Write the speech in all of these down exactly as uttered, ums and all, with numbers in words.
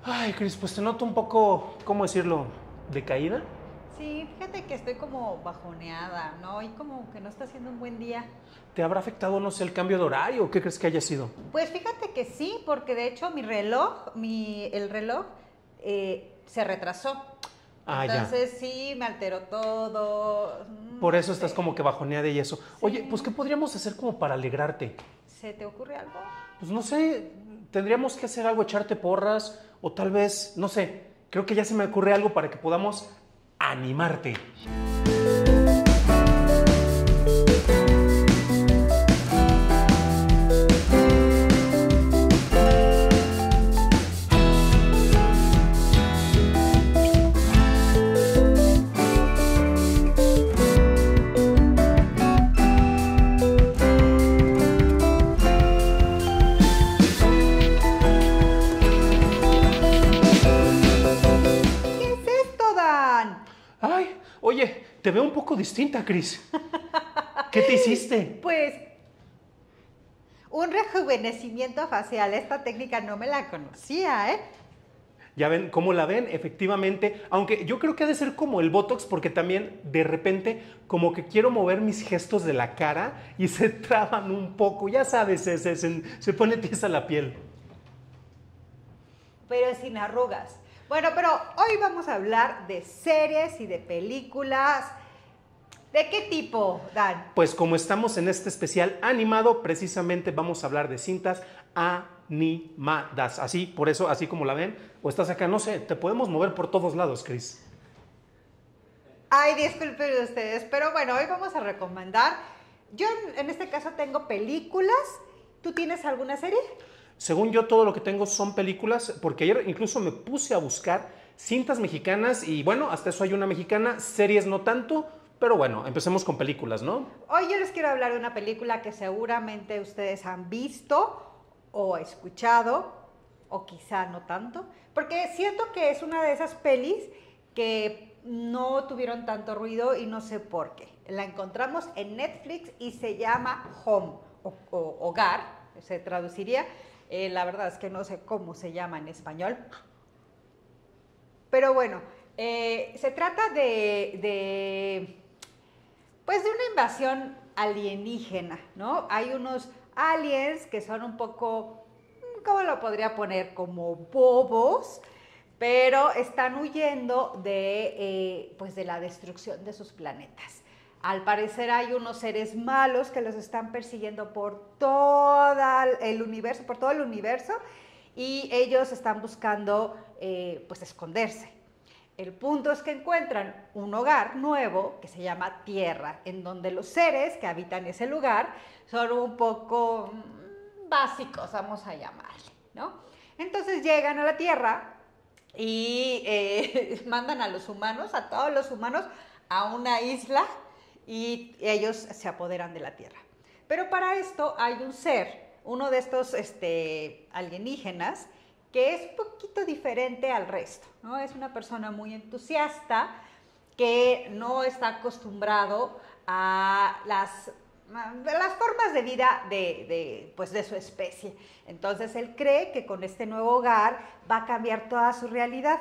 Ay, Cris, pues te noto un poco, ¿cómo decirlo? ¿Decaída? Sí, fíjate que estoy como bajoneada, ¿no? Y como que no está siendo un buen día. ¿Te habrá afectado, no sé, el cambio de horario? ¿Qué crees que haya sido? Pues fíjate que sí, porque de hecho mi reloj, mi, el reloj eh, se retrasó. Ah, ya. Entonces sí, me alteró todo. Por No eso estás como sé. que bajoneada y eso. Oye, pues ¿qué Sí. podríamos hacer como para alegrarte? ¿Se te ocurre algo? Pues no sé, tendríamos que hacer algo, echarte porras o tal vez, no sé, creo que ya se me ocurre algo para que podamos animarte. ¿Qué es esto, Dan? Ay, oye, te veo un poco distinta, Cris. ¿Qué te hiciste? Pues un rejuvenecimiento facial. Esta técnica no me la conocía, ¿eh? Ya ven, ¿cómo la ven? Efectivamente, aunque yo creo que ha de ser como el Botox, porque también de repente como que quiero mover mis gestos de la cara y se traban un poco, ya sabes, se, se, se, se pone tiesa la piel. Pero sin arrugas. Bueno, pero hoy vamos a hablar de series y de películas. ¿De qué tipo, Dan? Pues como estamos en este especial animado, precisamente vamos a hablar de cintas animadas. Así, por eso, así como la ven, o estás acá, no sé, te podemos mover por todos lados, Cris. Ay, disculpen ustedes, pero bueno, hoy vamos a recomendar. Yo en, en este caso tengo películas. ¿Tú tienes alguna serie? Según yo, todo lo que tengo son películas, porque ayer incluso me puse a buscar cintas mexicanas y bueno, hasta eso hay una mexicana, series no tanto, pero bueno, empecemos con películas, ¿no? Hoy yo les quiero hablar de una película que seguramente ustedes han visto o escuchado, o quizá no tanto, porque siento que es una de esas pelis que no tuvieron tanto ruido y no sé por qué. La encontramos en Netflix y se llama Home, o, o Hogar, se traduciría. Eh, la verdad es que no sé cómo se llama en español. Pero bueno, eh, se trata de, de pues de una invasión alienígena, ¿no? Hay unos aliens que son un poco, ¿cómo lo podría poner? Como bobos, pero están huyendo de, eh, pues de la destrucción de sus planetas. Al parecer hay unos seres malos que los están persiguiendo por todo el universo, por todo el universo, y ellos están buscando, eh, pues, esconderse. El punto es que encuentran un hogar nuevo que se llama Tierra, en donde los seres que habitan ese lugar son un poco básicos, vamos a llamarle, ¿no? Entonces llegan a la Tierra y eh, mandan a los humanos, a todos los humanos, a una isla y ellos se apoderan de la Tierra. Pero para esto hay un ser, uno de estos este, alienígenas, que es un poquito diferente al resto, ¿no? Es una persona muy entusiasta que no está acostumbrado a las, a las formas de vida de, de, pues de su especie. Entonces él cree que con este nuevo hogar va a cambiar toda su realidad.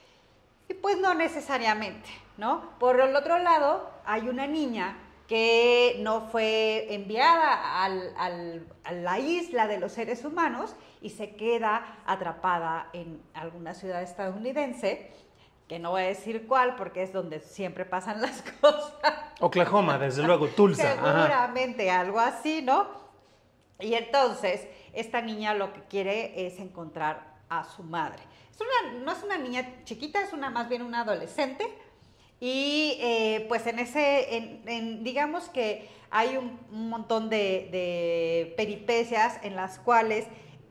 Y pues no necesariamente, ¿no? Por el otro lado, hay una niña que no fue enviada al, al, a la isla de los seres humanos y se queda atrapada en alguna ciudad estadounidense, que no voy a decir cuál porque es donde siempre pasan las cosas. Oklahoma, desde luego, Tulsa. Seguramente Ajá. algo así, ¿no? Y entonces esta niña lo que quiere es encontrar a su madre. Es una, no es una niña chiquita, es una más bien una adolescente. Y eh, pues en ese, en, en, digamos que hay un, un montón de, de, peripecias en las cuales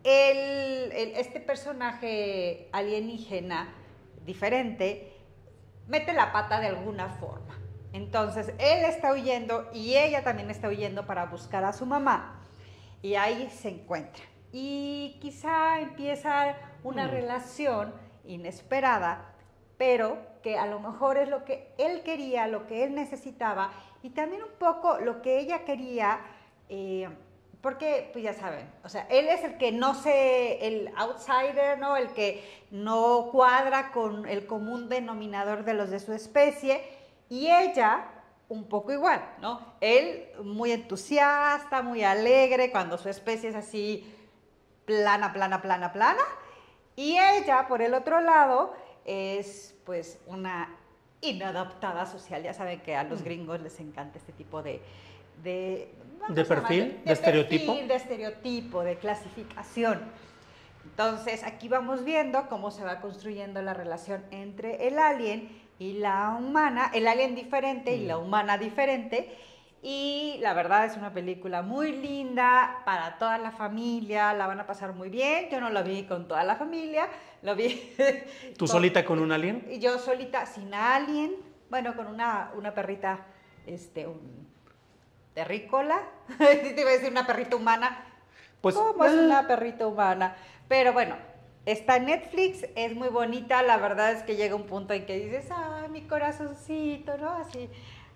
el, el, este personaje alienígena diferente mete la pata de alguna forma. Entonces él está huyendo y ella también está huyendo para buscar a su mamá y ahí se encuentran. Y quizá empieza una hmm. relación inesperada, pero que a lo mejor es lo que él quería, lo que él necesitaba y también un poco lo que ella quería, eh, porque, pues ya saben, o sea, él es el que no se, el outsider, ¿no? El que no cuadra con el común denominador de los de su especie, y ella un poco igual, ¿no? Él muy entusiasta, muy alegre, cuando su especie es así plana, plana, plana, plana, y ella, por el otro lado, es pues una inadaptada social. Ya saben que a los gringos les encanta este tipo de... ¿De, ¿De perfil? ¿De, ¿De, de estereotipo? Perfil, de estereotipo, de clasificación. Entonces, aquí vamos viendo cómo se va construyendo la relación entre el alien y la humana, el alien diferente y la humana diferente. Y la verdad es una película muy linda para toda la familia, la van a pasar muy bien. Yo no la vi con toda la familia, lo vi... ¿Tú con, solita con un alien? Yo solita sin alien, bueno, con una, una perrita, este, un terrícola, te iba a decir una perrita humana. Pues, ¿cómo es una perrita humana? Pero bueno, está en Netflix, es muy bonita, la verdad es que llega un punto en que dices, ay, mi corazoncito, ¿no? Así...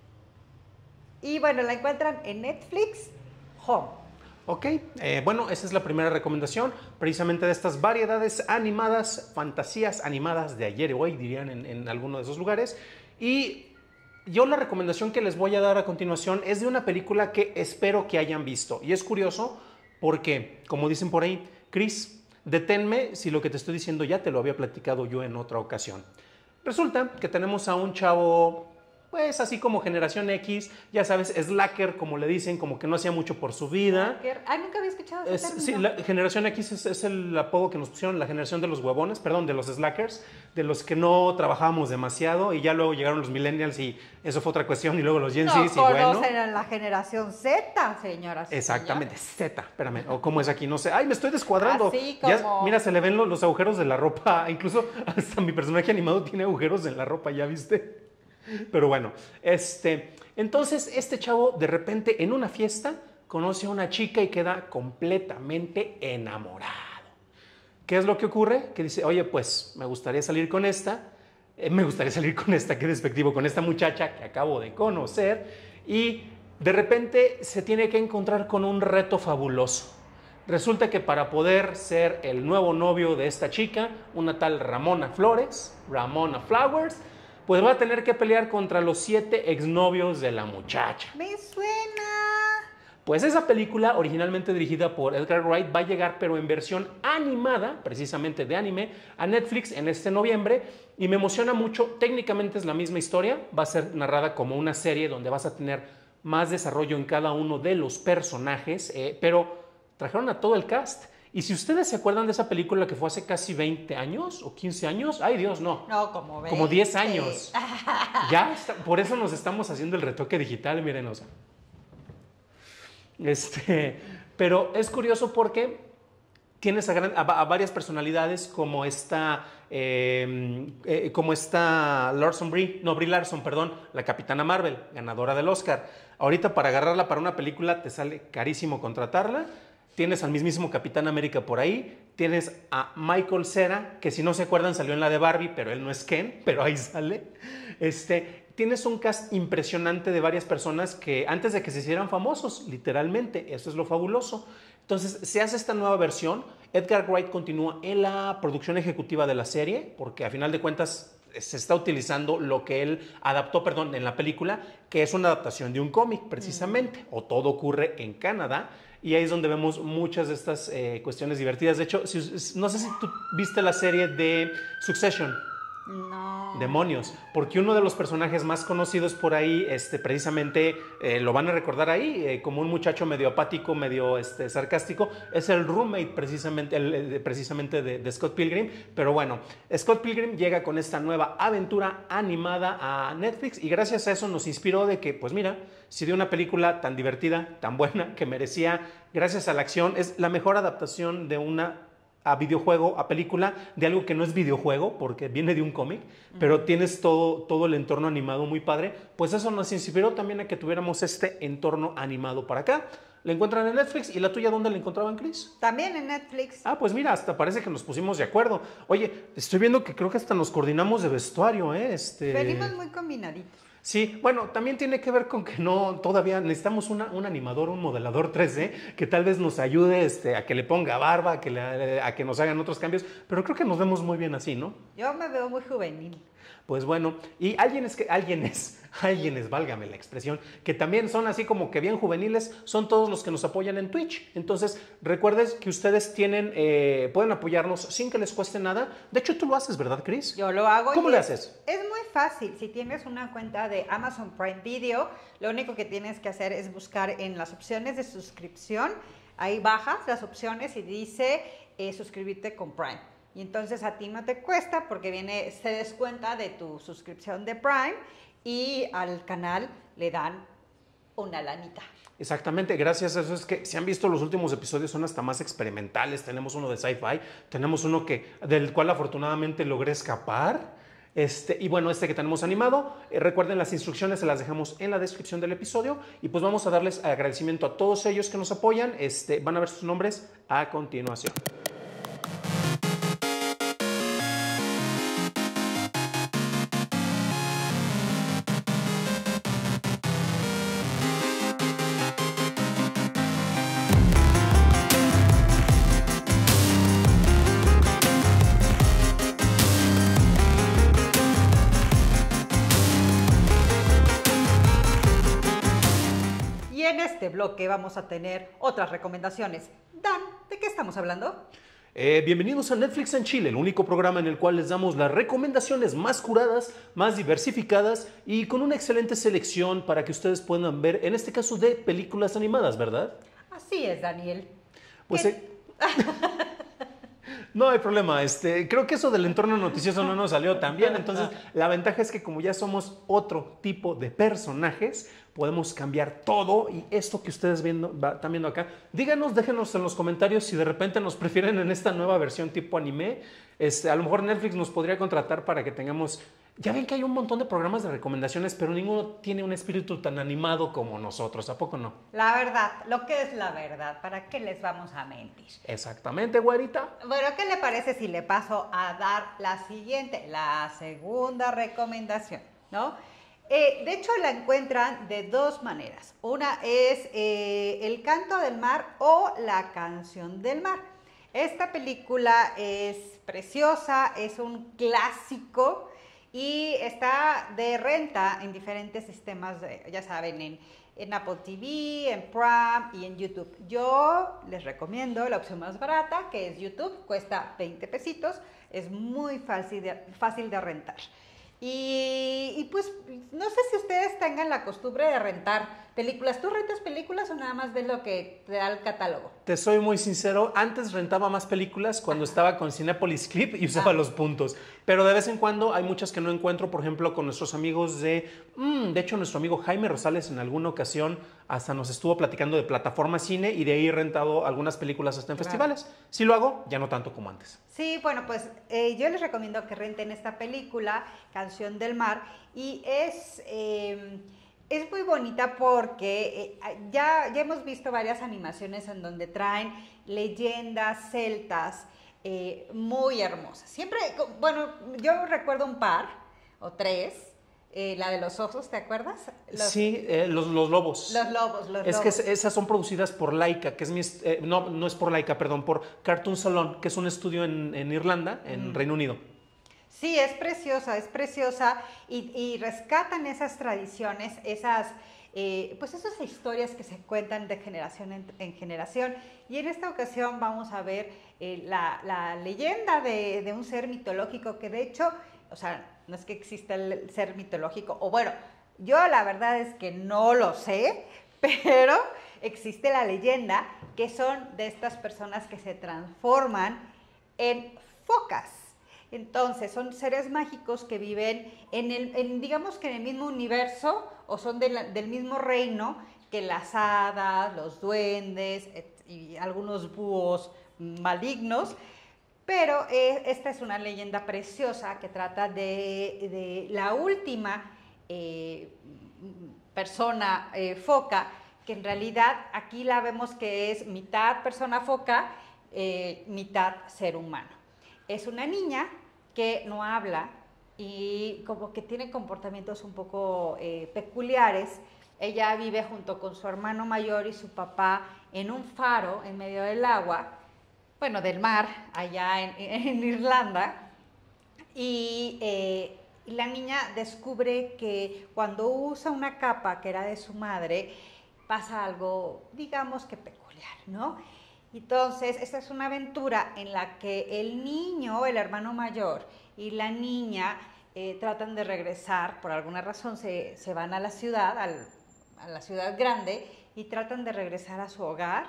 Y bueno, la encuentran en Netflix Home. Ok, eh, bueno, esa es la primera recomendación, precisamente de estas variedades animadas, fantasías animadas de ayer y hoy, dirían en, en alguno de esos lugares. Y yo la recomendación que les voy a dar a continuación es de una película que espero que hayan visto. Y es curioso porque, como dicen por ahí, Chris, deténme si lo que te estoy diciendo ya te lo había platicado yo en otra ocasión. Resulta que tenemos a un chavo... pues así como generación X, ya sabes, slacker, como le dicen, como que no hacía mucho por su vida. Ah, nunca había escuchado ese es, Sí, la generación X es, es el apodo que nos pusieron, la generación de los huevones, perdón, de los slackers, de los que no trabajábamos demasiado, y ya luego llegaron los millennials y eso fue otra cuestión, y luego los Gen Zs, no, y bueno. No, eran la generación Z, señoras. Exactamente, Z, espérame, o cómo es aquí, no sé. Ay, me estoy descuadrando. Así como... Ya, mira, se le ven los, los agujeros de la ropa, incluso hasta mi personaje animado tiene agujeros en la ropa, ¿ya viste? Pero bueno, este, entonces este chavo de repente en una fiesta conoce a una chica y queda completamente enamorado. ¿Qué es lo que ocurre? Que dice, oye, pues me gustaría salir con esta, eh, me gustaría salir con esta, qué despectivo, con esta muchacha que acabo de conocer, y de repente se tiene que encontrar con un reto fabuloso. Resulta que para poder ser el nuevo novio de esta chica, una tal Ramona Flores, Ramona Flowers, pues va a tener que pelear contra los siete exnovios de la muchacha. ¡Me suena! Pues esa película, originalmente dirigida por Edgar Wright, va a llegar, pero en versión animada, precisamente de anime, a Netflix en este noviembre, y me emociona mucho. Técnicamente es la misma historia, va a ser narrada como una serie donde vas a tener más desarrollo en cada uno de los personajes, eh, pero trajeron a todo el cast. Y si ustedes se acuerdan de esa película que fue hace casi veinte años o quince años, ay Dios, no. No, como veinte. Como diez años. Ya, está, por eso nos estamos haciendo el retoque digital, mírenos. Este, pero es curioso porque tienes a, gran, a, a varias personalidades como esta, eh, eh, como esta Larson Brie, no, Brie Larson, perdón, la Capitana Marvel, ganadora del Oscar. Ahorita para agarrarla para una película te sale carísimo contratarla. Tienes al mismísimo Capitán América por ahí. Tienes a Michael Cera, que si no se acuerdan salió en la de Barbie, pero él no es Ken, pero ahí sale. Este, tienes un cast impresionante de varias personas que antes de que se hicieran famosos, literalmente, eso es lo fabuloso. Entonces, se hace esta nueva versión. Edgar Wright continúa en la producción ejecutiva de la serie, porque a final de cuentas se está utilizando lo que él adaptó, perdón, en la película, que es una adaptación de un cómic, precisamente, mm. o todo ocurre en Canadá. Y ahí es donde vemos muchas de estas eh, cuestiones divertidas. De hecho, si, no sé si tú viste la serie de Succession. No. Demonios. Porque uno de los personajes más conocidos por ahí, este, precisamente, eh, lo van a recordar ahí, eh, como un muchacho medio apático, medio este, sarcástico, es el roommate precisamente, el, el, precisamente de, de Scott Pilgrim. Pero bueno, Scott Pilgrim llega con esta nueva aventura animada a Netflix y gracias a eso nos inspiró de que, pues mira, si de una película tan divertida, tan buena, que merecía, gracias a la acción, es la mejor adaptación de una a videojuego, a película, de algo que no es videojuego, porque viene de un cómic, uh-huh. pero tienes todo, todo el entorno animado muy padre, pues eso nos inspiró también a que tuviéramos este entorno animado para acá. La encuentran en Netflix. ¿Y la tuya dónde la encontraban, Cris? También en Netflix. Ah, pues mira, hasta parece que nos pusimos de acuerdo. Oye, estoy viendo que creo que hasta nos coordinamos de vestuario, ¿eh? Este... Venimos muy combinaditos. Sí, bueno, también tiene que ver con que no, todavía necesitamos una, un animador, un modelador tres D que tal vez nos ayude este, a que le ponga barba, a que, le- a que nos hagan otros cambios, pero creo que nos vemos muy bien así, ¿no? Yo me veo muy juvenil. Pues bueno, y alguien es que, alguien es, alguien es, válgame la expresión, que también son así como que bien juveniles, son todos los que nos apoyan en Twitch. Entonces, recuerden que ustedes tienen, eh, pueden apoyarnos sin que les cueste nada. De hecho, tú lo haces, ¿verdad, Cris? Yo lo hago. ¿Cómo y le es- haces? Es muy fácil. Si tienes una cuenta de Amazon Prime Video, lo único que tienes que hacer es buscar en las opciones de suscripción. Ahí bajas las opciones y dice eh, suscribirte con Prime. Y entonces a ti no te cuesta porque viene, se descuenta de tu suscripción de Prime y al canal le dan una lanita. Exactamente, gracias a eso es que si han visto los últimos episodios son hasta más experimentales. Tenemos uno de sci-fi, tenemos uno que, del cual afortunadamente logré escapar. Este, y bueno, este que tenemos animado, eh, recuerden las instrucciones se las dejamos en la descripción del episodio y pues vamos a darles agradecimiento a todos ellos que nos apoyan. Este, van a ver sus nombres a continuación. Y en este bloque vamos a tener otras recomendaciones. Dan, ¿de qué estamos hablando? Eh, bienvenidos a Netflix en Chile, el único programa en el cual les damos las recomendaciones más curadas, más diversificadas y con una excelente selección para que ustedes puedan ver, en este caso de películas animadas, ¿verdad? Así es, Daniel. Pues ¿Qué? eh, no hay problema, este, creo que eso del entorno noticioso no nos salió tan bien, entonces la ventaja es que como ya somos otro tipo de personajes, podemos cambiar todo y esto que ustedes viendo, va, están viendo acá, díganos, déjenos en los comentarios si de repente nos prefieren en esta nueva versión tipo anime. Este, a lo mejor Netflix nos podría contratar para que tengamos, ya ven que hay un montón de programas de recomendaciones, pero ninguno tiene un espíritu tan animado como nosotros, ¿a poco no? La verdad, lo que es la verdad, ¿para qué les vamos a mentir? Exactamente, güerita. Bueno, ¿qué le parece si le paso a dar la siguiente, la segunda recomendación, ¿no? Eh, de hecho, la encuentran de dos maneras. Una es eh, El canto del mar o La canción del mar. Esta película es preciosa, es un clásico y está de renta en diferentes sistemas, de- ya saben, en, en Apple T V, en Prime y en YouTube. Yo les recomiendo la opción más barata, que es YouTube, cuesta veinte pesitos, es muy fácil de, fácil de rentar. Y, y pues no sé si ustedes tengan la costumbre de rentar películas. ¿Tú rentas películas o nada más ves lo que te da el catálogo? Te soy muy sincero, antes rentaba más películas cuando estaba con Cinépolis Clip y usaba Ah. los puntos, pero de vez en cuando hay muchas que no encuentro, por ejemplo, con nuestros amigos de, mm, de hecho nuestro amigo Jaime Rosales en alguna ocasión hasta nos estuvo platicando de plataforma cine y de ahí he rentado algunas películas hasta en Claro. festivales. Sí lo hago, ya no tanto como antes. Sí, bueno, pues eh, yo les recomiendo que renten esta película, Canción del Mar, y es, eh, es muy bonita porque eh, ya, ya hemos visto varias animaciones en donde traen leyendas celtas eh, muy hermosas. Siempre, co- bueno, yo recuerdo un par o tres, eh, la de los osos, ¿te acuerdas? Los, Sí, eh, los, los lobos. los lobos, los Es lobos. que es- esas son producidas por Laika, que es mi, est- eh, no, no es por Laika, perdón, por Cartoon Salon, que es un estudio en, en Irlanda, en Mm. Reino Unido. Sí, es preciosa, es preciosa y, y rescatan esas tradiciones, esas, eh, pues esas historias que se cuentan de generación en, en generación. Y en esta ocasión vamos a ver eh, la, la leyenda de, de un ser mitológico que de hecho, o sea, no es que exista el ser mitológico, o bueno, yo la verdad es que no lo sé, pero existe la leyenda que son de estas personas que se transforman en focas. Entonces, son seres mágicos que viven en el, en, digamos que en el mismo universo o son de la- del mismo reino que las hadas, los duendes et- y algunos búhos malignos. Pero eh, esta es una leyenda preciosa que trata de, de la última eh, persona eh, foca, que en realidad aquí la vemos que es mitad persona foca, eh, mitad ser humano. Es una niña que no habla, y como que tiene comportamientos un poco eh, peculiares. Ella vive junto con su hermano mayor y su papá en un faro en medio del agua, bueno, del mar, allá en, en Irlanda, y eh, la niña descubre que cuando usa una capa que era de su madre, pasa algo, digamos que peculiar, ¿no? Entonces, esta es una aventura en la que el niño, el hermano mayor, y la niña eh, tratan de regresar, por alguna razón se, se van a la ciudad, al, a la ciudad grande, y tratan de regresar a su hogar,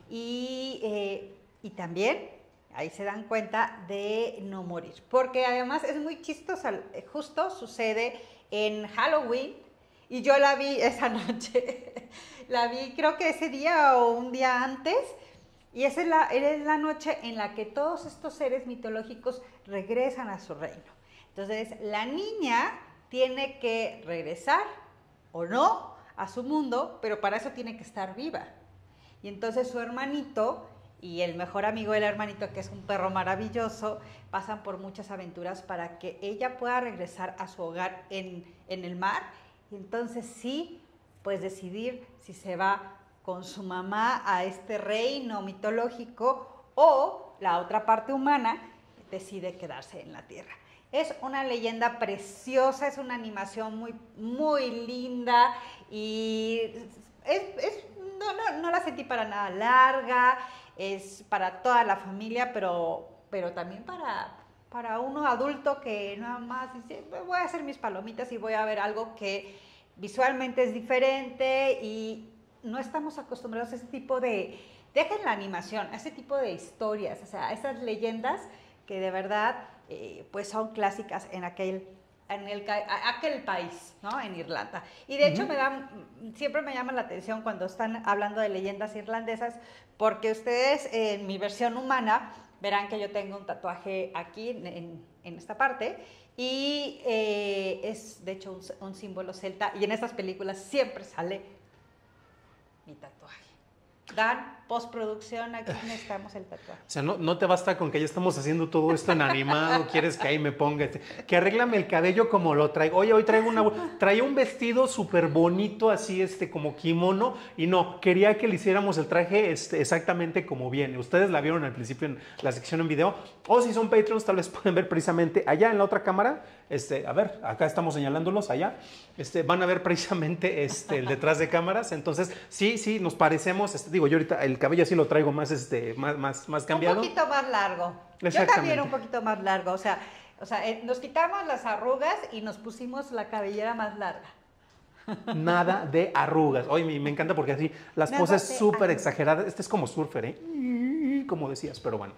y, eh, y también ahí se dan cuenta de no morir, porque además es muy chistoso, justo sucede en Halloween, y yo la vi esa noche, la vi creo que ese día o un día antes, y esa es la, es la noche en la que todos estos seres mitológicos regresan a su reino. Entonces, la niña tiene que regresar, o no, a su mundo, pero para eso tiene que estar viva. Y entonces su hermanito y el mejor amigo del hermanito, que es un perro maravilloso, pasan por muchas aventuras para que ella pueda regresar a su hogar en, en el mar, y entonces sí, pues decidir si se va con su mamá a este reino mitológico o la otra parte humana decide quedarse en la tierra. Es una leyenda preciosa, es una animación muy, muy linda y es, es, no, no, no la sentí para nada larga, es para toda la familia, pero, pero también para, para uno adulto que nada más dice, voy a hacer mis palomitas y voy a ver algo que visualmente es diferente y no estamos acostumbrados a ese tipo de, dejen la animación, a ese tipo de historias, o sea, a esas leyendas que de verdad eh, pues son clásicas en aquel, en el, aquel país, ¿no? En Irlanda. Y de hecho uh-huh. me da, siempre me llama la atención cuando están hablando de leyendas irlandesas, porque ustedes en mi versión humana verán que yo tengo un tatuaje aquí en, en, en esta parte, y eh, es de hecho un, un símbolo celta, y en estas películas siempre sale mi tatuaje. Dan, postproducción, aquí necesitamos el tatuaje. O sea, no, no te basta con que ya estamos haciendo todo esto en animado, quieres que ahí me ponga, este, que arréglame el cabello como lo traigo. Oye, hoy traigo una, traía un vestido súper bonito, así, este, como kimono, y no, quería que le hiciéramos el traje este, exactamente como viene. Ustedes la vieron al principio en la sección en video, o si son Patreons, tal vez pueden ver precisamente allá en la otra cámara, este, a ver, acá estamos señalándolos, allá, este, van a ver precisamente este, el detrás de cámaras. Entonces, sí, sí, nos parecemos, este, digo, yo ahorita el cabello así lo traigo más, este, más, más, más cambiado. Un poquito más largo. Yo también un poquito más largo, o sea, o sea eh, nos quitamos las arrugas y nos pusimos la cabellera más larga. Nada de arrugas. Oye, me, me encanta porque así las Nada poses súper exageradas. Este es como surfer, ¿eh? Como decías, pero bueno.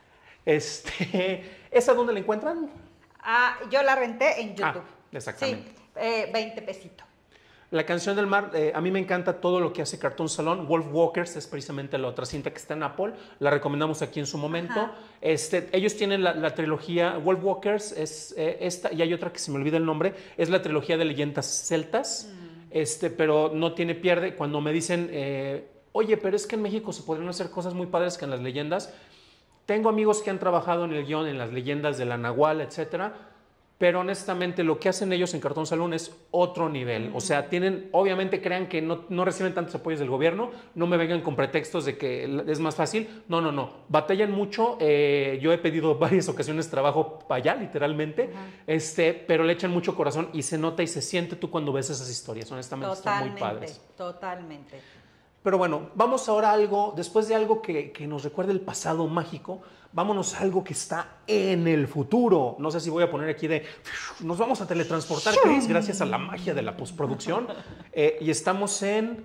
Este, ¿esa dónde la encuentran? Ah, yo la renté en YouTube. Ah, exactamente. Sí, eh, veinte pesitos. La canción del mar, eh, a mí me encanta todo lo que hace Cartoon Salon. Wolf Walkers es precisamente la otra cinta que está en Apple. La recomendamos aquí en su momento. Este, ellos tienen la, la trilogía Wolf Walkers, es eh, esta, y hay otra que se me olvida el nombre, es la trilogía de leyendas celtas, mm. este, pero no tiene pierde. Cuando me dicen, eh, oye, pero es que en México se podrían hacer cosas muy padres que en las leyendas. Tengo amigos que han trabajado en el guión, en las leyendas de la Nahual, etcétera. Pero honestamente lo que hacen ellos en Cartoon Salon es otro nivel. O sea, tienen, obviamente crean que no, no reciben tantos apoyos del gobierno, no me vengan con pretextos de que es más fácil. No, no, no. Batallan mucho. Eh, yo he pedido varias ocasiones trabajo para allá, literalmente, uh-huh. este, pero le echan mucho corazón y se nota y se siente tú cuando ves esas historias. Honestamente, totalmente, están muy padres. Totalmente. Pero bueno, vamos ahora a algo, después de algo que, que nos recuerde el pasado mágico, vámonos a algo que está en el futuro. No sé si voy a poner aquí de, nos vamos a teletransportar, Cris, gracias a la magia de la postproducción. Eh, y estamos en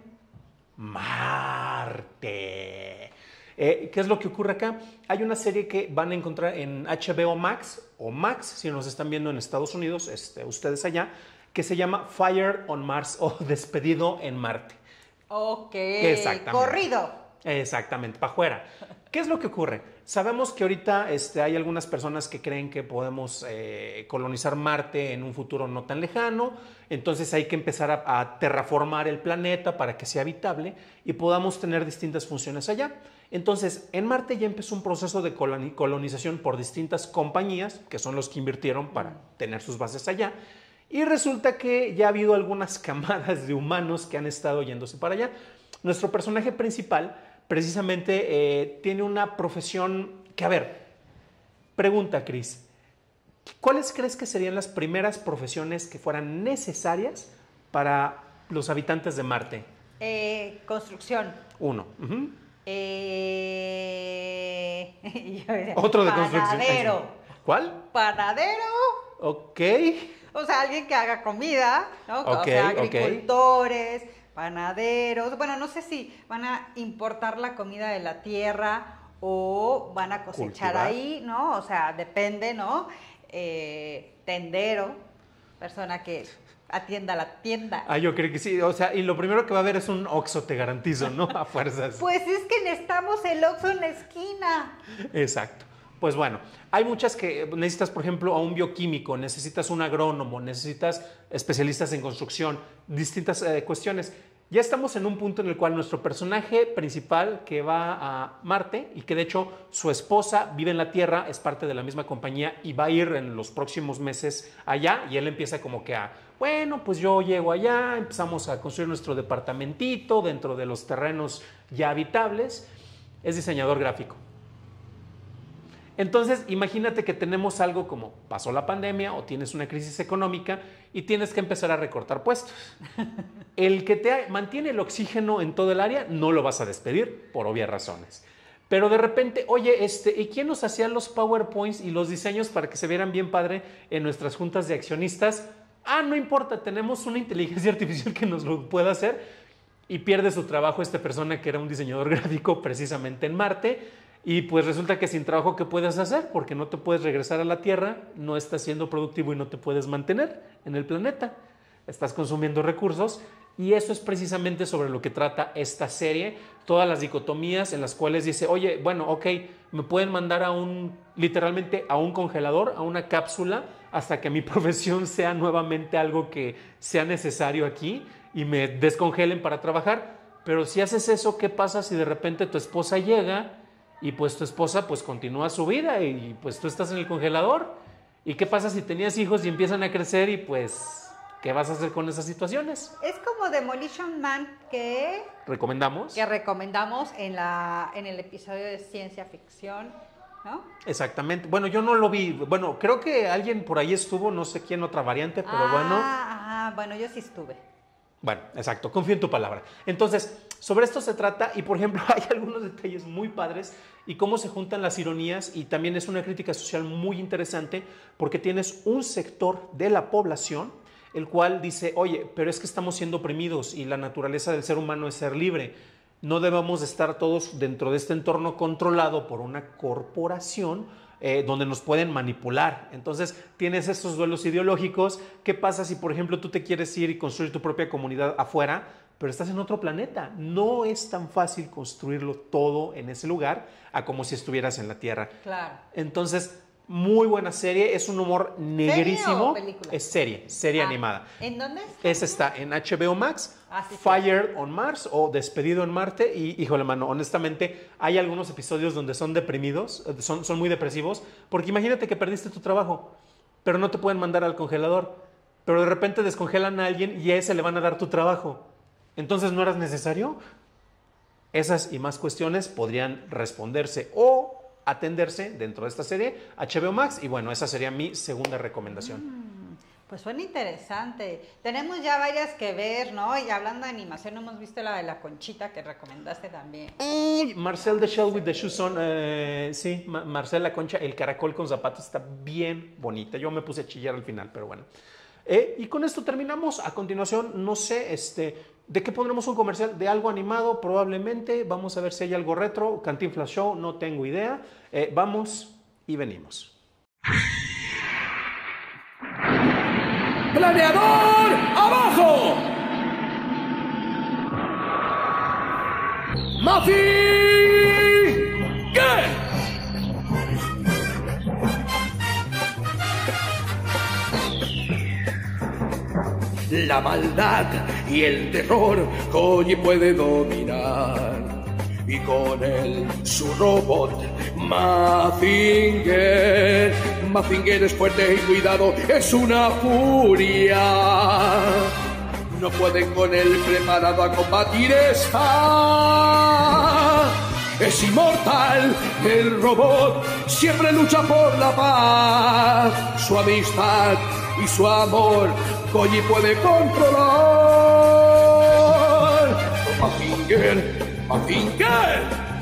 Marte. Eh, ¿Qué es lo que ocurre acá? Hay una serie que van a encontrar en H B O Max, o Max, si nos están viendo en Estados Unidos, este, ustedes allá, que se llama Fire on Mars o Despedido en Marte. Ok, Exactamente. corrido. Exactamente, para afuera. ¿Qué es lo que ocurre? Sabemos que ahorita este, hay algunas personas que creen que podemos eh, colonizar Marte en un futuro no tan lejano, entonces hay que empezar a, a terraformar el planeta para que sea habitable y podamos tener distintas funciones allá. Entonces, en Marte ya empezó un proceso de colonización por distintas compañías, que son los que invirtieron para tener sus bases allá, y resulta que ya ha habido algunas camadas de humanos que han estado yéndose para allá. Nuestro personaje principal precisamente eh, tiene una profesión que, a ver, pregunta, Cris, ¿cuáles crees que serían las primeras profesiones que fueran necesarias para los habitantes de Marte? Eh, construcción. Uno. Uh-huh. eh... Otro de construcción. Panadero. ¿Cuál? Panadero. Ok. O sea, alguien que haga comida, ¿no? Okay, o sea, agricultores, okay. Panaderos. Bueno, no sé si van a importar la comida de la tierra o van a cosechar Cultivar. ahí, ¿no? O sea, depende, ¿no? Eh, tendero, persona que atienda la tienda. Ah, yo creo que sí. O sea, y lo primero que va a haber es un Oxxo, te garantizo, ¿no? A fuerzas. Pues es que necesitamos el Oxxo en la esquina. Exacto. Pues bueno, hay muchas que necesitas, por ejemplo, a un bioquímico, necesitas un agrónomo, necesitas especialistas en construcción, distintas eh, cuestiones. Ya estamos en un punto en el cual nuestro personaje principal que va a Marte y que de hecho su esposa vive en la Tierra, es parte de la misma compañía y va a ir en los próximos meses allá y él empieza como que a, bueno, pues yo llego allá, empezamos a construir nuestro departamentito dentro de los terrenos ya habitables, es diseñador gráfico. Entonces, imagínate que tenemos algo como pasó la pandemia o tienes una crisis económica y tienes que empezar a recortar puestos. El que te mantiene el oxígeno en todo el área no lo vas a despedir por obvias razones. Pero de repente, oye, este, ¿y quién nos hacía los PowerPoints y los diseños para que se vieran bien padre en nuestras juntas de accionistas? Ah, no importa, tenemos una inteligencia artificial que nos lo pueda hacer y pierde su trabajo esta persona que era un diseñador gráfico precisamente en Marte. Y pues resulta que sin trabajo, ¿qué puedes hacer? Porque no te puedes regresar a la Tierra, no estás siendo productivo y no te puedes mantener en el planeta. Estás consumiendo recursos y eso es precisamente sobre lo que trata esta serie. Todas las dicotomías en las cuales dice, oye, bueno, ok, me pueden mandar a un, literalmente a un congelador, a una cápsula, hasta que mi profesión sea nuevamente algo que sea necesario aquí y me descongelen para trabajar. Pero si haces eso, ¿qué pasa si de repente tu esposa llega y pues tu esposa pues continúa su vida y pues tú estás en el congelador? ¿Y qué pasa si tenías hijos y empiezan a crecer y pues qué vas a hacer con esas situaciones? Es como Demolition Man que recomendamos. Que recomendamos en la en el episodio de ciencia ficción, ¿no? Exactamente. Bueno, yo no lo vi. Bueno, creo que alguien por ahí estuvo, no sé quién, otra variante, pero ah, bueno. Ah, bueno, yo sí estuve. Bueno, exacto, confío en tu palabra. Entonces, sobre esto se trata y, por ejemplo, hay algunos detalles muy padres y cómo se juntan las ironías y también es una crítica social muy interesante porque tienes un sector de la población el cual dice, oye, pero es que estamos siendo oprimidos y la naturaleza del ser humano es ser libre. No debemos estar todos dentro de este entorno controlado por una corporación Eh, donde nos pueden manipular. Entonces tienes esos duelos ideológicos. ¿Qué pasa si, por ejemplo, tú te quieres ir y construir tu propia comunidad afuera, pero estás en otro planeta? No es tan fácil construirlo todo en ese lugar a como si estuvieras en la Tierra. Claro. Entonces, muy buena serie. Es un humor negrísimo. ¿Serie o película? Es serie, serie ah, animada. ¿En dónde está? Esa está en H B O Max. Ah, sí, Fired sí. on Mars o Despedido en Marte y, híjole, mano, honestamente hay algunos episodios donde son deprimidos, son, son muy depresivos, porque imagínate que perdiste tu trabajo, pero no te pueden mandar al congelador, pero de repente descongelan a alguien y a ese le van a dar tu trabajo. Entonces, ¿no eras necesario? Esas y más cuestiones podrían responderse o atenderse dentro de esta serie, H B O Max, y bueno, esa sería mi segunda recomendación. Mm. Pues suena interesante. Tenemos ya varias que ver, ¿no? Y hablando de animación, hemos visto la de la Conchita que recomendaste también. Uy, Marcel the Shell with the Shoes on. Eh, sí, Ma Marcel la Concha, el caracol con zapatos, está bien bonita. Yo me puse a chillar al final, pero bueno. Eh, y con esto terminamos. A continuación, no sé, este, ¿de qué pondremos un comercial? De algo animado, probablemente. Vamos a ver si hay algo retro. Cantinflas Show, no tengo idea. Eh, vamos y venimos. ¡Planeador abajo! ¡Mafi! ¡Go! la maldad y el terror Koji puede dominar. Y con él su robot Mazinger. Mazinger es fuerte y cuidado, es una furia. No pueden con él, preparado a combatir está. Es inmortal, el robot siempre lucha por la paz. Su amistad y su amor Koji puede controlar. Mazinger, Mazinger,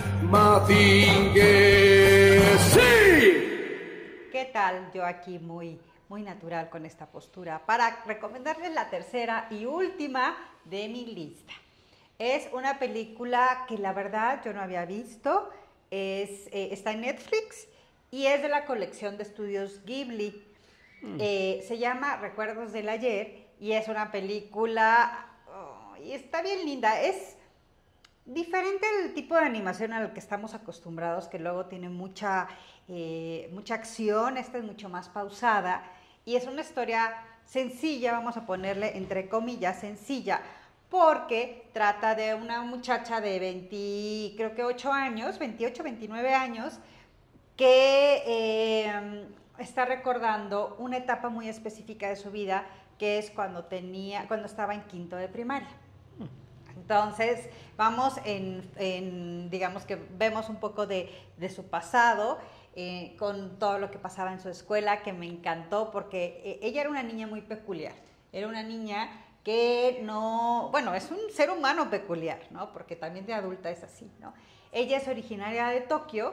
Mazinger, ¡sí! ¿Qué tal? Yo aquí muy, muy natural con esta postura para recomendarles la tercera y última de mi lista. Es una película que la verdad yo no había visto, es, eh, está en Netflix y es de la colección de estudios Ghibli. Mm. Eh, se llama Recuerdos del Ayer y es una película, oh, y está bien linda, es diferente al tipo de animación al que estamos acostumbrados, que luego tiene mucha, eh, mucha acción. Esta es mucho más pausada y es una historia sencilla, vamos a ponerle entre comillas sencilla, porque trata de una muchacha de veinte, creo que ocho años, veintiocho, veintinueve años, que eh, está recordando una etapa muy específica de su vida, que es cuando, tenía, cuando estaba en quinto de primaria. Entonces, vamos en, en, digamos que vemos un poco de, de su pasado, eh, con todo lo que pasaba en su escuela, que me encantó, porque eh, ella era una niña muy peculiar, era una niña que no, bueno, es un ser humano peculiar, ¿no? Porque también de adulta es así, ¿no? Ella es originaria de Tokio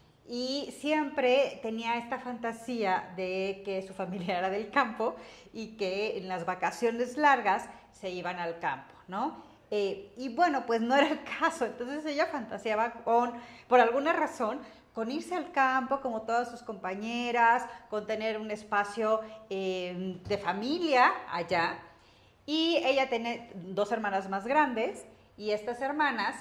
y siempre tenía esta fantasía de que su familia era del campo y que en las vacaciones largas se iban al campo, ¿no? Eh, y bueno, pues no era el caso, entonces ella fantaseaba con, por alguna razón, con irse al campo como todas sus compañeras, con tener un espacio eh, de familia allá. Y ella tiene dos hermanas más grandes y estas hermanas,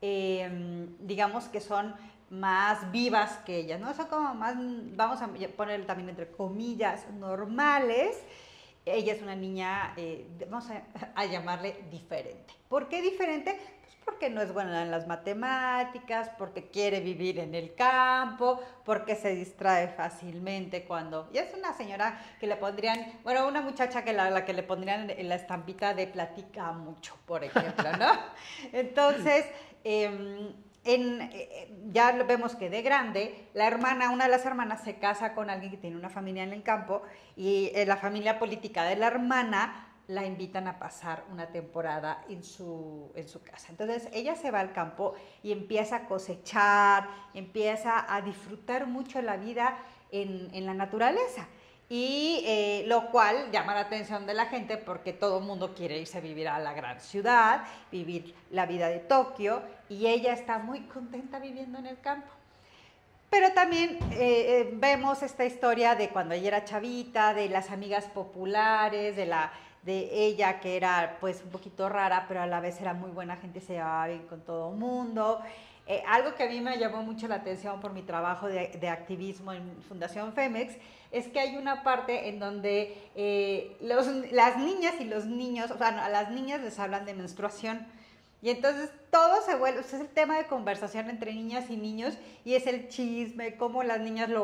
eh, digamos que son más vivas que ella, ¿no? Son como más, vamos a poner también entre comillas, normales. Ella es una niña, eh, vamos a, a llamarle diferente. ¿Por qué diferente? Pues porque no es buena en las matemáticas, porque quiere vivir en el campo, porque se distrae fácilmente cuando... Y es una señora que le pondrían, bueno, una muchacha que la, la que le pondrían en la estampita de platica mucho, por ejemplo, ¿no? Entonces, eh, en, eh, ya vemos que de grande, la hermana, una de las hermanas se casa con alguien que tiene una familia en el campo y eh, la familia política de la hermana la invitan a pasar una temporada en su, en su casa. Entonces ella se va al campo y empieza a cosechar, empieza a disfrutar mucho la vida en, en la naturaleza. Y eh, lo cual llama la atención de la gente porque todo el mundo quiere irse a vivir a la gran ciudad, vivir la vida de Tokio, y ella está muy contenta viviendo en el campo. Pero también eh, eh, vemos esta historia de cuando ella era chavita, de las amigas populares, de, la, de ella que era pues un poquito rara, pero a la vez era muy buena gente, se llevaba bien con todo el mundo. Eh, algo que a mí me llamó mucho la atención por mi trabajo de, de activismo en Fundación Femex es que hay una parte en donde eh, los, las niñas y los niños, o sea, a las niñas les hablan de menstruación y entonces todo se vuelve, o sea, es el tema de conversación entre niñas y niños y es el chisme, cómo las niñas lo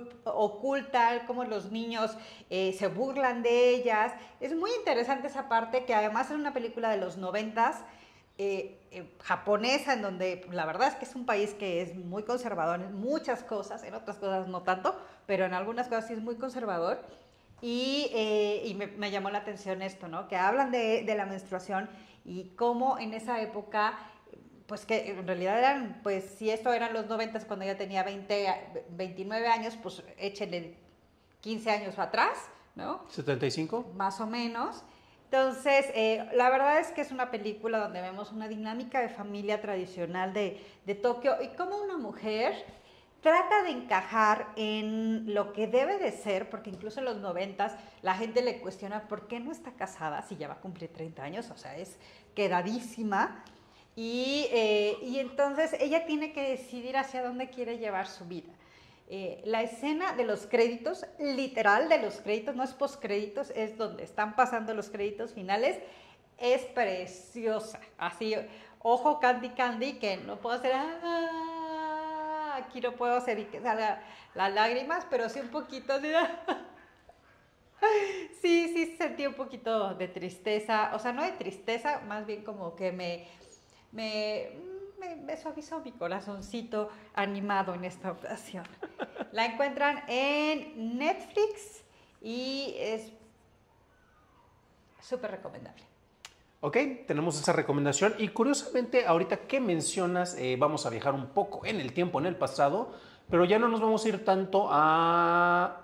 ocultan, cómo los niños eh, se burlan de ellas. Es muy interesante esa parte, que además es una película de los noventas, Eh, eh, japonesa, en donde la verdad es que es un país que es muy conservador en muchas cosas, en otras cosas no tanto, pero en algunas cosas sí es muy conservador. Y, eh, y me, me llamó la atención esto, ¿no? Que hablan de, de la menstruación y cómo en esa época, pues que en realidad eran, pues si esto eran los noventas cuando ella tenía veinte, veintinueve años, pues échenle quince años atrás, ¿no? ¿setenta y cinco? Más o menos. Entonces, eh, la verdad es que es una película donde vemos una dinámica de familia tradicional de, de Tokio y cómo una mujer trata de encajar en lo que debe de ser, porque incluso en los noventas la gente le cuestiona por qué no está casada si ya va a cumplir treinta años, o sea, es quedadísima. Y, eh, y entonces ella tiene que decidir hacia dónde quiere llevar su vida. Eh, la escena de los créditos, literal de los créditos, no es postcréditos, es donde están pasando los créditos finales, es preciosa. Así, ojo Candy Candy, que no puedo hacer, ah, aquí no puedo hacer y que salga las lágrimas, pero sí un poquito de... Sí, sí sentí un poquito de tristeza, o sea, no de tristeza, más bien como que me, me, me, me suavizó mi corazoncito animado en esta ocasión. La encuentran en Netflix y es súper recomendable. Ok, tenemos esa recomendación y curiosamente ahorita que mencionas, eh, vamos a viajar un poco en el tiempo, en el pasado, pero ya no nos vamos a ir tanto a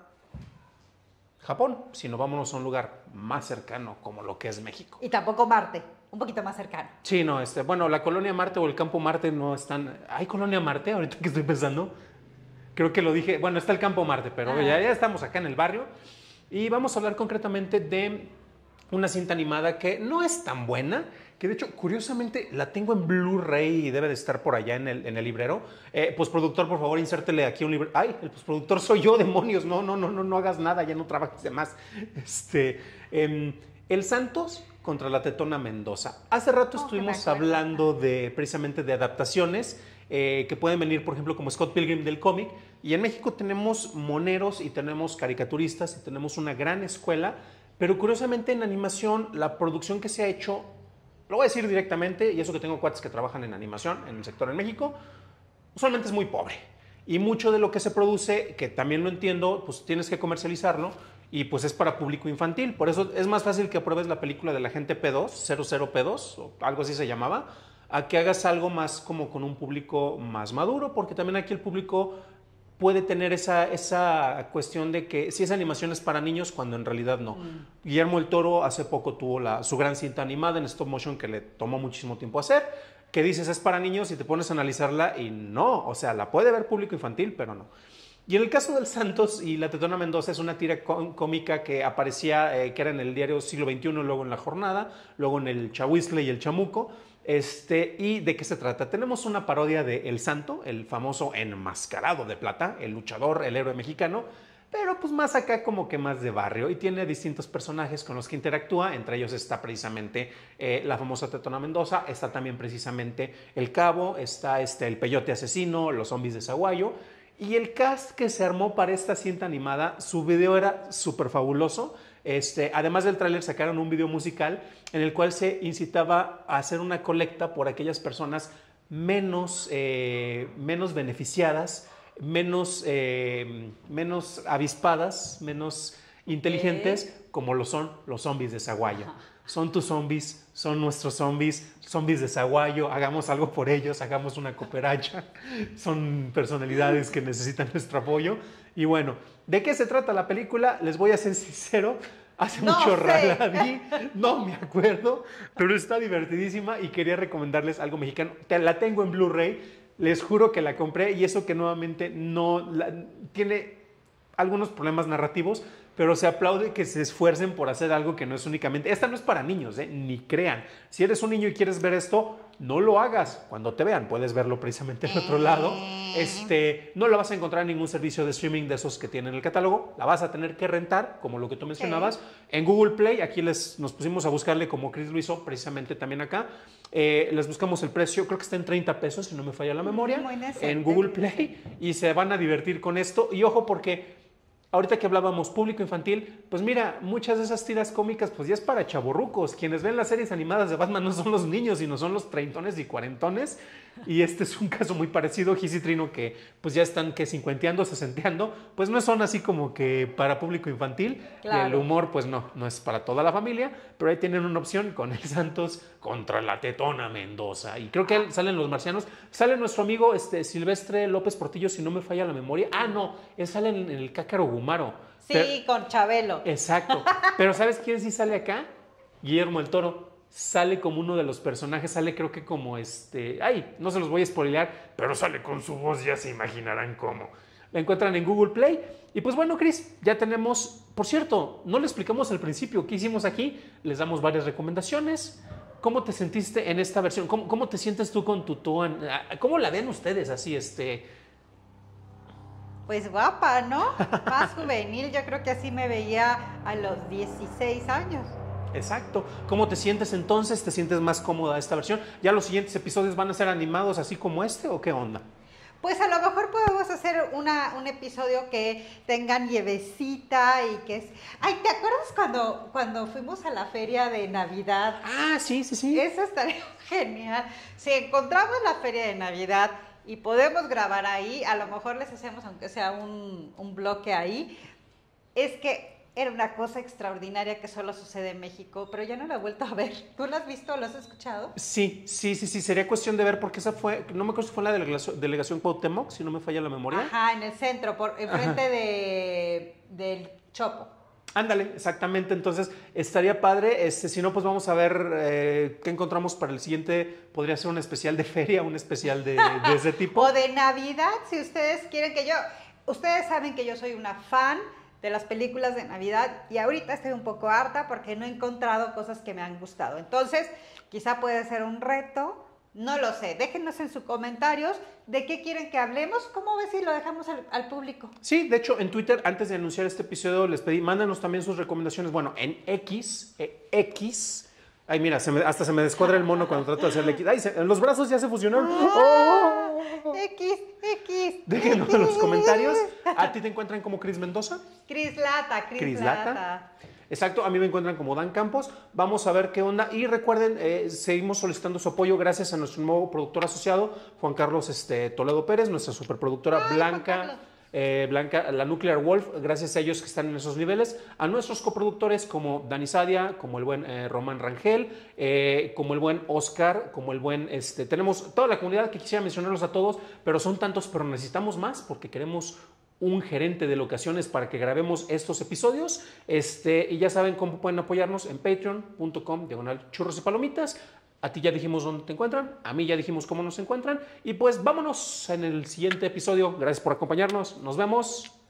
Japón, sino vámonos a un lugar más cercano como lo que es México. Y tampoco Marte, un poquito más cercano. Sí, no, este, bueno, la colonia Marte o el campo Marte no están... ¿Hay colonia Marte ahorita que estoy pensando? Creo que lo dije, bueno, está el campo Marte, pero Ah. ya, ya estamos acá en el barrio y vamos a hablar concretamente de una cinta animada que no es tan buena, que de hecho, curiosamente, la tengo en Blu-ray y debe de estar por allá en el, en el librero. Eh, postproductor, por favor, insértele aquí un libro. ¡Ay! El postproductor soy yo, demonios. No, no, no, no, no hagas nada, ya no trabajes de más. Este, eh, El Santos contra la Tetona Mendoza. Hace rato Oh, estuvimos que me acuerdo. hablando de, precisamente de adaptaciones eh, que pueden venir, por ejemplo, como Scott Pilgrim del cómic. Y en México tenemos moneros y tenemos caricaturistas y tenemos una gran escuela. Pero curiosamente en animación, la producción que se ha hecho, lo voy a decir directamente, y eso que tengo cuates que trabajan en animación, en el sector en México, usualmente es muy pobre. Y mucho de lo que se produce, que también lo entiendo, pues tienes que comercializarlo y pues es para público infantil. Por eso es más fácil que apruebes la película de la gente P dos, cero cero P dos, o algo así se llamaba, a que hagas algo más como con un público más maduro, porque también aquí el público puede tener esa, esa cuestión de que si esa animación es para niños, cuando en realidad no. Mm. Guillermo el Toro hace poco tuvo la, su gran cinta animada en stop motion que le tomó muchísimo tiempo hacer, que dices es para niños y te pones a analizarla y no, o sea, la puede ver público infantil, pero no. Y en el caso del Santos y la Tetona Mendoza es una tira cómica que aparecía, eh, que era en el diario Siglo veintiuno, luego en La Jornada, luego en el Chahuizcle y el Chamuco. Este, ¿y de qué se trata? Tenemos una parodia de El Santo, el famoso enmascarado de plata, el luchador, el héroe mexicano, pero pues más acá como que más de barrio, y tiene distintos personajes con los que interactúa. Entre ellos está precisamente eh, la famosa Tetona Mendoza, está también precisamente el Cabo, está este, el Peyote Asesino, los zombies de Zaguayo. Y el cast que se armó para esta cinta animada, su video era súper fabuloso. Este, además del tráiler sacaron un video musical en el cual se incitaba a hacer una colecta por aquellas personas menos, eh, menos beneficiadas, menos, eh, menos avispadas, menos inteligentes, ¿Eh? como lo son los zombies de Zaguayo. Son tus zombies, son nuestros zombies, zombies de Zaguayo, hagamos algo por ellos, hagamos una cooperacha. Son personalidades que necesitan nuestro apoyo. Y bueno, ¿de qué se trata la película? Les voy a ser sincero, hace no mucho sé. la vi, no me acuerdo, pero está divertidísima y quería recomendarles algo mexicano. La tengo en Blu-ray, les juro que la compré y eso que nuevamente no la, tiene algunos problemas narrativos, pero se aplaude que se esfuercen por hacer algo que no es únicamente... Esta no es para niños, ¿eh? Ni crean. Si eres un niño y quieres ver esto, no lo hagas. Cuando te vean, puedes verlo precisamente al otro lado. Este, no la vas a encontrar en ningún servicio de streaming de esos que tienen el catálogo. La vas a tener que rentar, como lo que tú mencionabas, sí. en Google Play. Aquí les, nos pusimos a buscarle, como Chris lo hizo precisamente también acá. Eh, les buscamos el precio, creo que está en treinta pesos, si no me falla la memoria, Muy en Google Play. Y se van a divertir con esto. Y ojo, porque... ahorita que hablábamos público infantil, pues mira, muchas de esas tiras cómicas pues ya es para chavorrucos. Quienes ven las series animadas de Batman no son los niños, sino son los treintones y cuarentones. Y este es un caso muy parecido. Giz y Trino, que pues ya están que cincuenteando, sesenteando, pues no son así como que para público infantil. Claro. Y el humor pues no, no es para toda la familia, pero ahí tienen una opción con el Santos contra la Tetona Mendoza. Y creo que salen los marcianos. Sale nuestro amigo este, Silvestre López Portillo, si no me falla la memoria. Ah, no, él sale en, en el Cácaro Gumaro. Sí, pero, con Chabelo. Exacto. Pero ¿sabes quién sí sale acá? Guillermo el Toro. Sale como uno de los personajes, sale creo que como este... Ay, no se los voy a spoilear, pero sale con su voz, ya se imaginarán cómo. La encuentran en Google Play. Y pues bueno, Chris, ya tenemos... Por cierto, no le explicamos al principio qué hicimos aquí. Les damos varias recomendaciones. ¿Cómo te sentiste en esta versión? ¿Cómo, cómo te sientes tú con tu Tuan? ¿Cómo la ven ustedes así, este...? pues guapa, ¿no? Más juvenil, yo creo que así me veía a los dieciséis años. Exacto. ¿Cómo te sientes entonces? ¿Te sientes más cómoda esta versión? ¿Ya los siguientes episodios van a ser animados así como este o qué onda? Pues a lo mejor podemos hacer una, un episodio que tenga nievecita y que es... Ay, ¿te acuerdas cuando, cuando fuimos a la feria de Navidad? Ah, sí, sí, sí. Eso estaría genial. Si encontramos la feria de Navidad y podemos grabar ahí, a lo mejor les hacemos, aunque sea un, un bloque ahí, es que era una cosa extraordinaria que solo sucede en México, pero ya no la he vuelto a ver. ¿Tú la has visto? ¿Lo has escuchado? Sí, sí, sí, sí. Sería cuestión de ver porque esa fue, no me acuerdo si fue en la delegación, delegación Cuauhtémoc, si no me falla la memoria. Ajá, en el centro, por enfrente de, del Chopo. Ándale, exactamente. Entonces, estaría padre. Este, si no, pues vamos a ver eh, qué encontramos para el siguiente. Podría ser un especial de feria, un especial de, de ese tipo. O de Navidad, si ustedes quieren que yo... Ustedes saben que yo soy una fan de las películas de Navidad y ahorita estoy un poco harta porque no he encontrado cosas que me han gustado. Entonces, quizá puede ser un reto, no lo sé. Déjenos en sus comentarios de qué quieren que hablemos. ¿Cómo ves si lo dejamos al, al público? Sí, de hecho, en Twitter, antes de anunciar este episodio, les pedí, mándanos también sus recomendaciones. Bueno, en X, eh, X... Ay, mira, se me, hasta se me descuadra el mono cuando trato de hacerle X. Ay, se, los brazos ya se fusionaron. ¡Ah! ¡Oh! X, X. Déjenos en los comentarios. ¿A ti te encuentran como Cris Mendoza? Cris Lata, Cris, Cris Lata. Lata. Exacto, a mí me encuentran como Dan Campos. Vamos a ver qué onda. Y recuerden, eh, seguimos solicitando su apoyo gracias a nuestro nuevo productor asociado, Juan Carlos este, Toledo Pérez, nuestra superproductora Ay, Blanca. Eh, Blanca, la Nuclear Wolf, gracias a ellos que están en esos niveles, a nuestros coproductores como Dani Sadia, como el buen eh, Román Rangel, eh, como el buen Oscar, como el buen, este, tenemos toda la comunidad que quisiera mencionarlos a todos, pero son tantos, pero necesitamos más porque queremos un gerente de locaciones para que grabemos estos episodios, este, y ya saben cómo pueden apoyarnos en patreon punto com diagonal churros y palomitas. A ti ya dijimos dónde te encuentran, a mí ya dijimos cómo nos encuentran y pues vámonos en el siguiente episodio. Gracias por acompañarnos, nos vemos.